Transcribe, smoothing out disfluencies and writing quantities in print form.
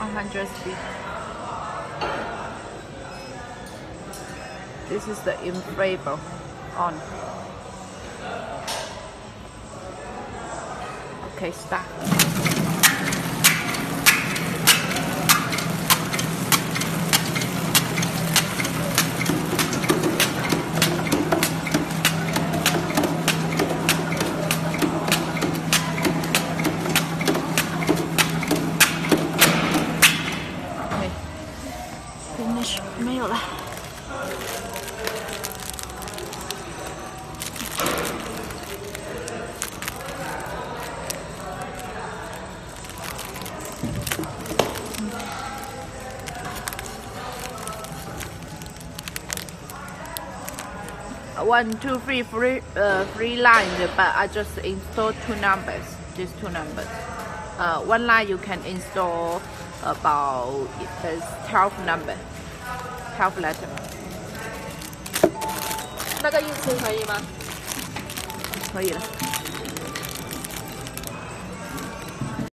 100 speed. This is the inflatable on. Okay, start. Okay, finish 没有了。1, 2, 3, three lines, but I just install 2 numbers. These 2 numbers. One line you can install about 12 number, 12 letter. 那个印词可以吗？ 可以了。